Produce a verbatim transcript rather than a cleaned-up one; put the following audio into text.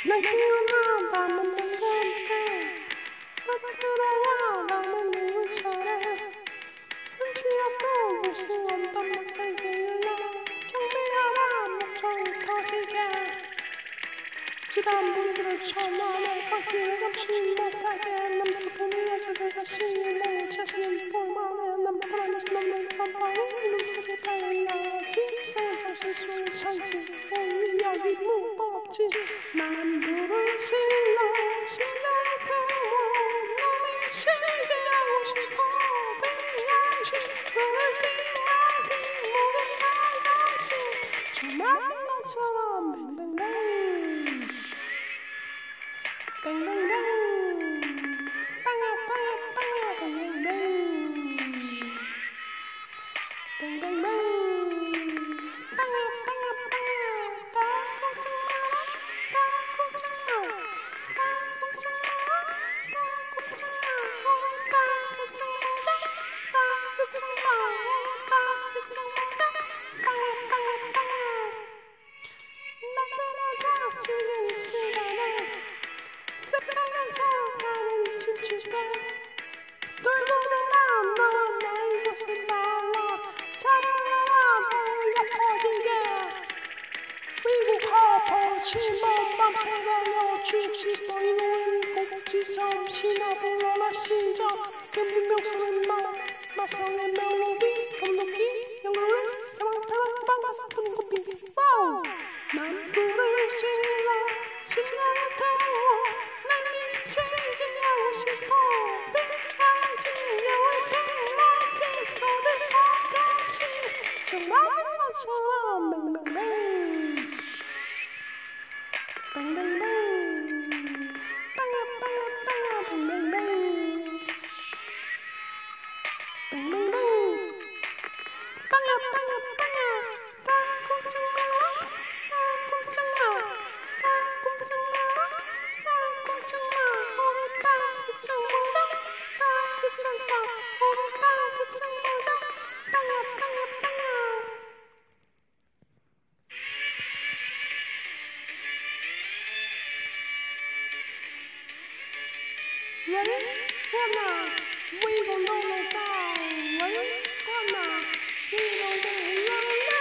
난 공유하다만 뭔가 들어와 나는 누굴 잘해 눈치 없고 무슨 언덕 막대기 눌러 경비하라 목소리 터지게 지난번들을 전화해 바퀴를 감추지 못하게 난 부분이어서 내가 신을 자신은 볼만해 난 불안해서 넘는 깜빡이 눈속에 달려나지 세상 실수를 참지 오늘 여기 무법지 난 부르실러 심장을 태워 너를 쉬게 하고 싶어 그냥 싶어를 뛰어야지 모든 날 다시 정말 너처럼 뱅뱅뱅 뱅뱅뱅 빵야 빵야 빵야 뱅뱅뱅 뱅뱅뱅 빵야 빵야 빵야 다 걱정 마라 다 걱정 마 다 걱정 마라 다 걱정 마 다 걱정 마자 다 걱정 마 다 걱정 마자 빵야 빵야 빵야 나 따라가 지금 이 시간에 습관한 척하는 집중해 돌고 돌아 너와 나 이곳을 날라 자랑하라 너를 엎어지게 위국하고 침범 밤새가며 죽지 너희는 꼭지점 신화불러라 시작 그 문명수는 마 마성의 멜로디 감독이 영어를 사랑타락 빵바삭 푸는 커피 와우 난 불을 질러 심장을 태워 날 미치게 하고 싶어 빛나지 여울 빛나게 소리 다시 정말 너처럼 뱅뱅뱅 뱅뱅뱅 빵야 빵야 빵야 뱅뱅뱅 뱅뱅뱅 빵야 빵야 빵야 다 걱정 마라 다 걱정 마 다 걱정 마라 다 걱정 마 우리 다 걱정 보자 다 걱정 마 우리 다 걱정 보자 빵야 빵야 빵야 Ready? Wanna? We gon' roll it down. Ready? Wanna? We gon' roll it down.